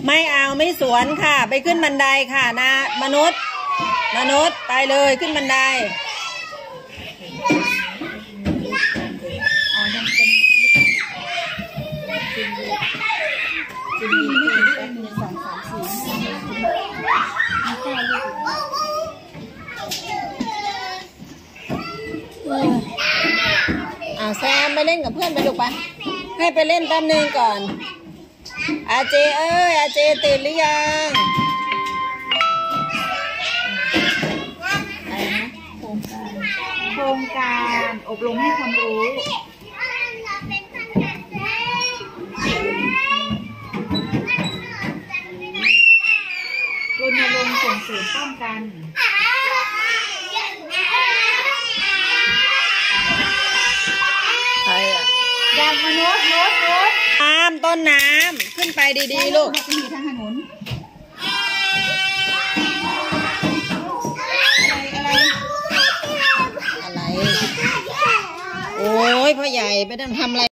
ไม่เอาไม่สวนค่ะไปขึ้นบันไดค่ะนะมนุษย์ไปเลยขึ้นบันไดแซมไปเล่นกับเพื่อนไปลูกไปให้ไปเล่นแป๊บนึงก่อนอาเจอาเจตื่นหรือยังอะไรนะโครงการอบรมให้ความรู้รณรงค์ส่งเสริมป้องกันใครอ่ะยามมนุษย์น้ำต้นน้ำขึ้นไปดีๆลูกจะมีทางถนนอะไรโอ้ยพ่อใหญ่ไปทำอะไร